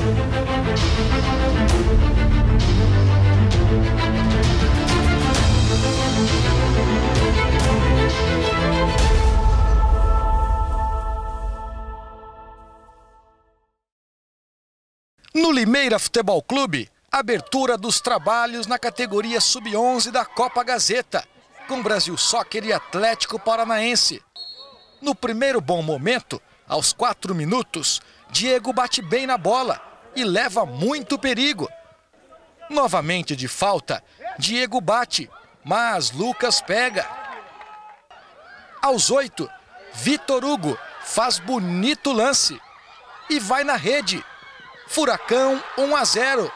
No Limeira Futebol Clube, abertura dos trabalhos na categoria Sub-11 da Copa Gazeta, com Brasil Soccer e Atlético Paranaense. No primeiro bom momento, aos 4 minutos, Diego bate bem na bola e leva muito perigo. Novamente de falta, Diego bate, mas Lucas pega. Aos 8, Vitor Hugo faz bonito lance e vai na rede. Furacão 1-0.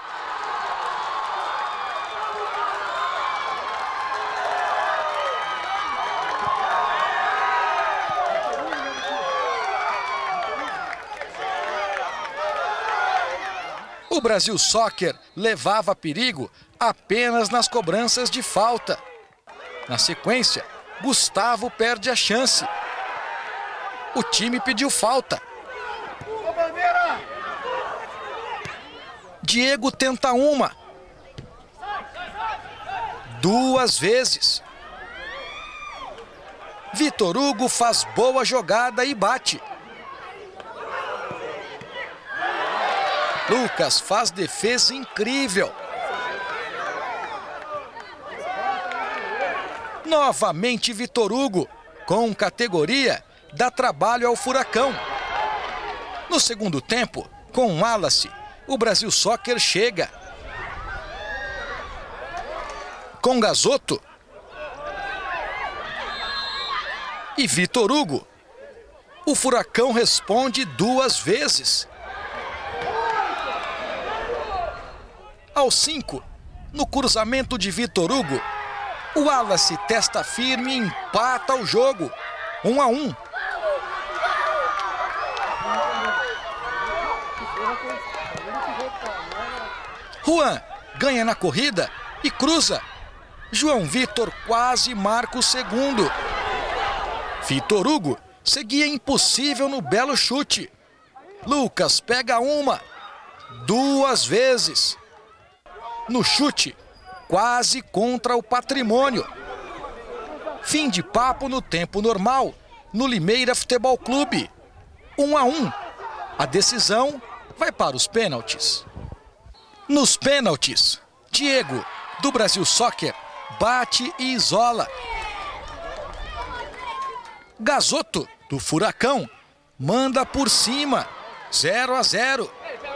O Brasil Soccer levava perigo apenas nas cobranças de falta. Na sequência, Gustavo perde a chance. O time pediu falta. Diego tenta uma. 2 vezes. Vitor Hugo faz boa jogada e bate. Lucas faz defesa incrível. Novamente Vitor Hugo, com categoria, dá trabalho ao Furacão. No segundo tempo, com Wallace, o Brasil Soccer chega. Com Gazotto e Vitor Hugo, o Furacão responde 2 vezes. Aos 5, no cruzamento de Vitor Hugo, o Wallace testa firme e empata o jogo. 1-1. Juan ganha na corrida e cruza. João Vitor quase marca o segundo. Vitor Hugo seguia impossível no belo chute. Lucas pega uma. 2 vezes. No chute, quase contra o Patrimônio. Fim de papo no tempo normal, no Limeira Futebol Clube. 1-1. A decisão vai para os pênaltis. Nos pênaltis, Diego, do Brasil Soccer, bate e isola. Gazotto, do Furacão, manda por cima. 0-0.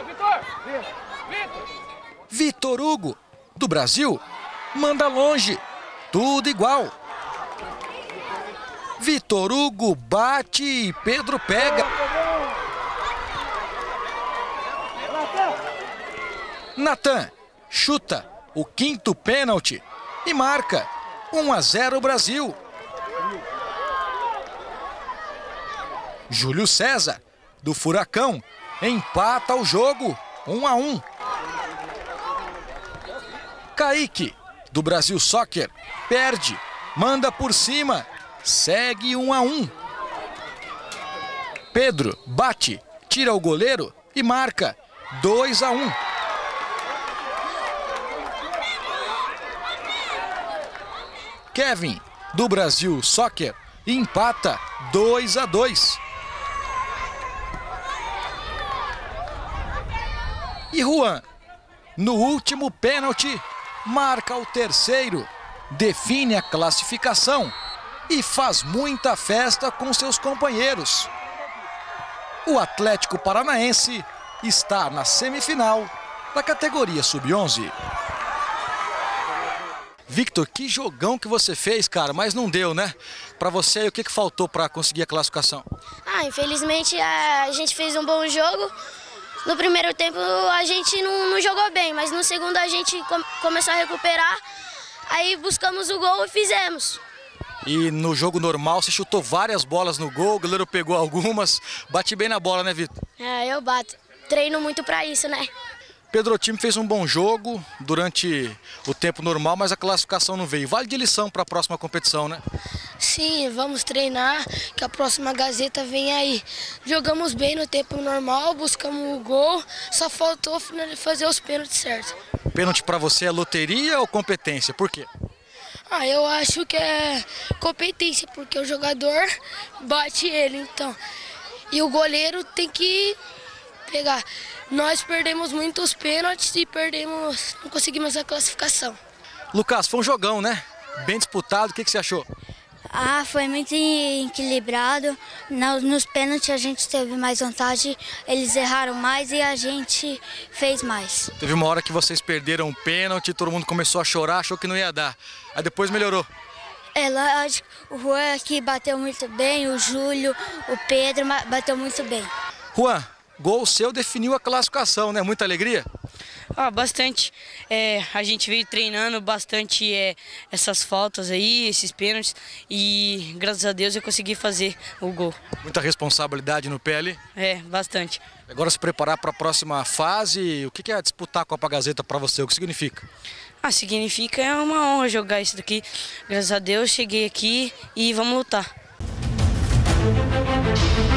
Vitor Hugo, do Brasil, manda longe. Tudo igual. Vitor Hugo bate e Pedro pega. Natan chuta o 5º pênalti e marca. 1-0 Brasil. Júlio César, do Furacão, empata o jogo. 1-1. Kaique, do Brasil Soccer, perde, manda por cima, segue 1-1. Pedro bate, tira o goleiro e marca. 2-1. Kevin, do Brasil Soccer, empata. 2-2. E Juan, no último pênalti, marca o 3º, define a classificação e faz muita festa com seus companheiros. O Atlético Paranaense está na semifinal da categoria Sub-11. Victor, que jogão que você fez, cara, mas não deu, né? Para você, o que faltou para conseguir a classificação? Infelizmente a gente fez um bom jogo. No primeiro tempo a gente não jogou bem, mas no segundo a gente começou a recuperar, aí buscamos o gol e fizemos. E no jogo normal você chutou várias bolas no gol, o goleiro pegou algumas, bate bem na bola, né, Vitor? Eu bato, treino muito pra isso, né? Pedro, o time fez um bom jogo durante o tempo normal, mas a classificação não veio. Vale de lição para a próxima competição, né? Sim, vamos treinar, que a próxima Gazeta vem aí. Jogamos bem no tempo normal, buscamos o gol, só faltou fazer os pênaltis certos. Pênalti para você é loteria ou competência? Por quê? Eu acho que é competência, porque o jogador bate ele, então. E o goleiro tem que pegar. Nós perdemos muitos pênaltis e não conseguimos a classificação. Lucas, foi um jogão, né? Bem disputado, o que você achou? Foi muito equilibrado. Nos pênaltis a gente teve mais vantagem, eles erraram mais e a gente fez mais. Teve uma hora que vocês perderam um pênalti, todo mundo começou a chorar, achou que não ia dar. Aí depois melhorou. Lógico, o Juan aqui bateu muito bem, o Júlio, o Pedro bateu muito bem. Juan, gol seu definiu a classificação, né? Muita alegria? Bastante. A gente veio treinando bastante essas faltas aí, esses pênaltis, e graças a Deus eu consegui fazer o gol. Muita responsabilidade no pé ali? Bastante. Agora se preparar para a próxima fase, o que é disputar a Copa Gazeta para você? O que significa? Significa, é uma honra jogar isso daqui. Graças a Deus cheguei aqui e vamos lutar.